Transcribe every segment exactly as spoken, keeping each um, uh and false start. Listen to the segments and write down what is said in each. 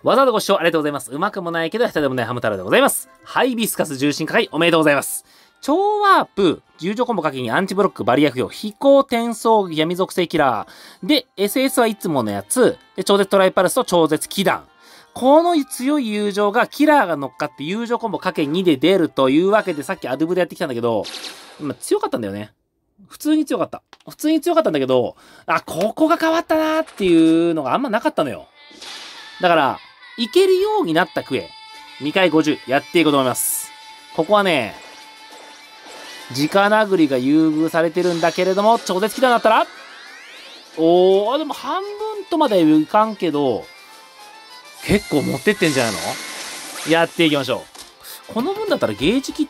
わざわざご視聴ありがとうございます。うまくもないけど下手でもないハム太郎でございます。ハイビスカス重心化会おめでとうございます。超ワープ、友情コンボかけにアンチブロック、バリア不要、飛行転送闇属性キラー。で、エスエス はいつものやつ。で、超絶トライパルスと超絶気弾。この強い友情がキラーが乗っかって友情コンボかけにで出るというわけで、さっきアドゥブでやってきたんだけど、まあ、強かったんだよね。普通に強かった。普通に強かったんだけど、あ、ここが変わったなーっていうのがあんまなかったのよ。だから、いけるようになったクエ、にかいごじゅうやっていこうと思います。ここはね、直殴りが優遇されてるんだけれども、超絶気弾だったらおー、でも半分とまではいかんけど、結構持ってってんじゃないの？やっていきましょう。この分だったらゲージ切って、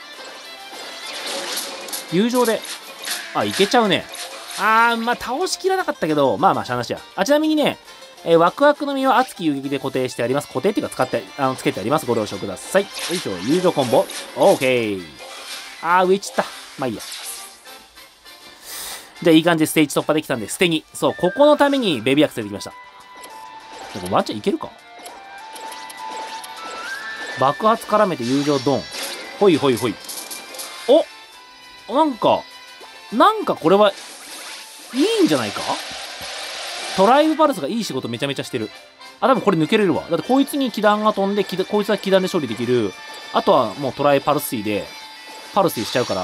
友情で、あ、いけちゃうね。あー、まあ、倒しきらなかったけど、まあまあ、しゃーなしや。あ、ちなみにね、えー、ワクワクの実は熱き遊撃で固定してあります。固定っていうか使って、あの、つけてあります。ご了承ください。よいしょ、友情コンボ。オーケー。あー、上散った。まあいいや。じゃあ、いい感じでステージ突破できたんで、捨てに。そう、ここのためにベビーアクセルできました。でもワンチャンいけるか？爆発絡めて友情ドン。ほいほいほい。お！なんか、なんかこれは、いいんじゃないか？トライブパルスがいい仕事めちゃめちゃしてる。あ、多分これ抜けれるわ。だってこいつに気弾が飛んで、こいつは気弾で処理できる。あとはもうトライパルスイで、パルスイしちゃうから。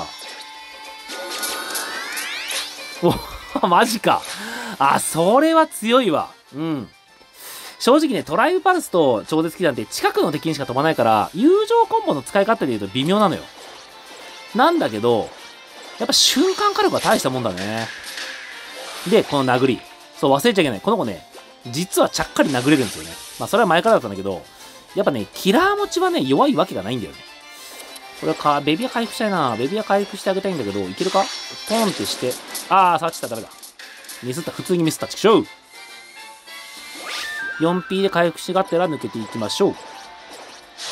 お、マジか。あ、それは強いわ。うん。正直ね、トライブパルスと超絶気弾って近くの敵にしか飛ばないから、友情コンボの使い方で言うと微妙なのよ。なんだけど、やっぱ瞬間火力は大したもんだね。で、この殴り。そう、忘れちゃいけない。この子ね、実はちゃっかり殴れるんですよね。まあ、それは前からだったんだけど、やっぱね、キラー持ちはね、弱いわけがないんだよね。これか、ベビア回復したいな。ベビア回復してあげたいんだけど、いけるか？トンってして。あー、触っちゃった。ダメだ。ミスった。普通にミスった。ちくしょう。よんピー で回復しがってら抜けていきましょう。はい。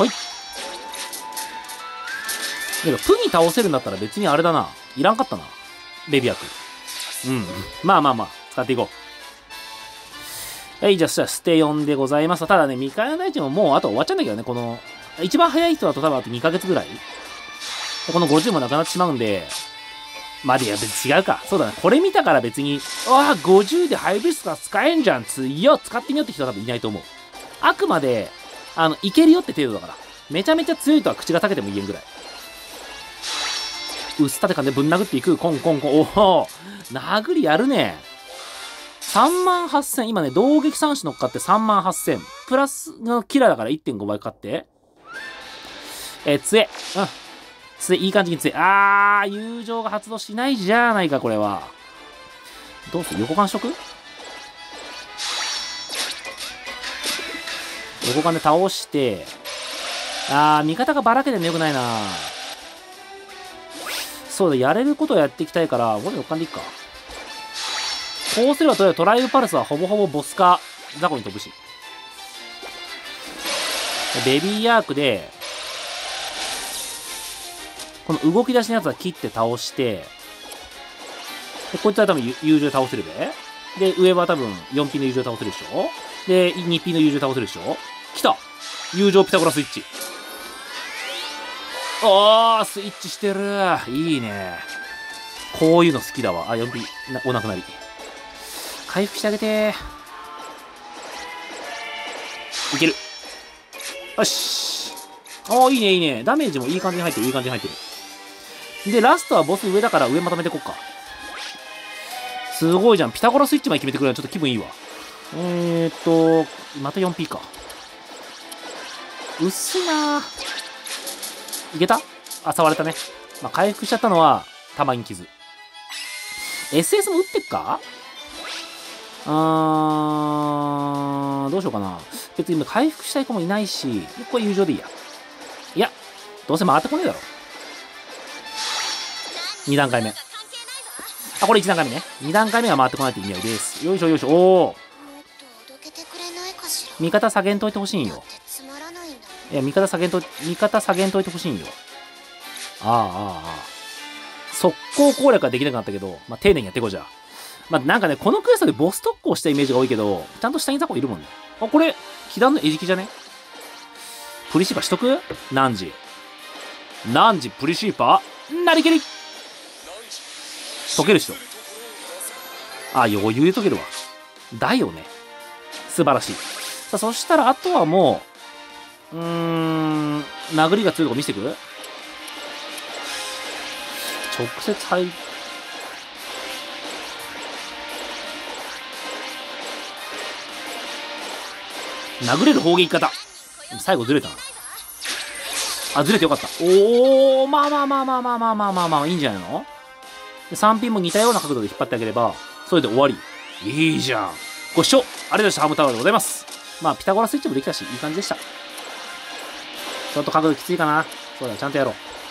だから、プに倒せるんだったら別にあれだな。いらんかったな。ベビアク。うん。まあまあまあ、使っていこう。はい、じゃあ、そしたら、捨てよんでございます。ただね、未開の大地ももうあと終わっちゃうんだけどね、この、一番早い人だと多分あとにかげつぐらいこのごじゅうもなくなってしまうんで、まあ、で、いや、別に違うか。そうだね。これ見たから別に、ああ、ごじゅうでハイビスカス使えんじゃん。ついよ、使ってみようって人は多分いないと思う。あくまで、あの、いけるよって程度だから。めちゃめちゃ強いとは口が裂けても言えんぐらい。薄縦感でぶん殴っていく。コンコンコン。おお、殴りやるね。さんまんはっせん。今ね、同撃三種乗っかってさんまんはっせん。プラスのキラーだから いってんご 倍かかって。えー、杖。うん。杖、いい感じに杖。あー、友情が発動しないじゃないか、これは。どうする？横間しとく？横間で倒して。あー、味方がばらけてんのよくないな。そうだ、やれることをやっていきたいから、これ横間でいっか。こうすればとりあえずトライブパルスはほぼほぼボスかザコに飛ぶし。ベビーアークで、この動き出しのやつは切って倒して、でこいつは多分友情倒せるべ。で、上は多分 よんピー の友情倒せるでしょ。で、にピー の友情倒せるでしょ。来た！友情ピタゴラスイッチ。おー、スイッチしてる。いいね。こういうの好きだわ。あ、よんピー な、お亡くなり。回復してあげていける。よし。おー、いいね、いいね。ダメージもいい感じに入ってる、いい感じに入ってる。で、ラストはボス上だから上まとめてこっか。すごいじゃん。ピタゴラスイッチまで決めてくれるのちょっと気分いいわ。えーっと、また よんピー か。薄いなぁ。いけた？あ、触れたね。まあ、回復しちゃったのは、たまに傷。エスエス も打ってっか？あー、どうしようかな。別に今回復したい子もいないし、これ友情でいいや。いや、どうせ回ってこねえだろ。に段階目。あ、これいち段階目ね。に段階目は回ってこないという意味合いです。よいしょよいしょ。おー。味方下げんといてほしいんよ。いや、味方下げんと、味方下げんといてほしいんよ。ああ、ああ、ああ。速攻攻略はできなくなったけど、まあ、丁寧にやっていこうじゃあ。まあ、なんかね、このクエストでボス特攻したイメージが多いけど、ちゃんと下にザコいるもんね。 あ、これ、被弾の餌食じゃね？プリシーパーしとく？何時何時プリシーパーなりきり溶ける人。あ、余裕で溶けるわ。だよね。素晴らしい。さあ、そしたら、あとはもう、うーん、殴りが強いとこ見せてく？直接入っ殴れる砲撃型。最後ずれたな。あ、ずれてよかった。おー、まあまあまあまあまあまあまあまあまあ、いいんじゃないの？で、さんピンも似たような角度で引っ張ってあげれば、それで終わり。いいじゃん。ご視聴ありがとうございました。ハム太郎でございます。まあ、ピタゴラスイッチもできたし、いい感じでした。ちょっと角度きついかな。そうだ、ちゃんとやろう。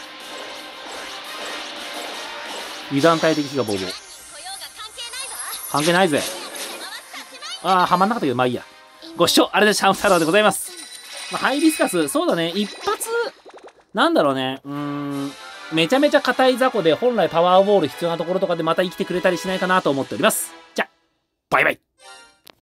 油断大敵がボーボー。関係ないぜ。ああ、はまんなかったけど、まあいいや。ご視聴ありがとうございました。ハム太郎でございます。まあ、ハイビスカス、そうだね。一発、なんだろうね。うーん。めちゃめちゃ硬い雑魚で本来パワーボール必要なところとかでまた生きてくれたりしないかなと思っております。じゃ、バイバイ。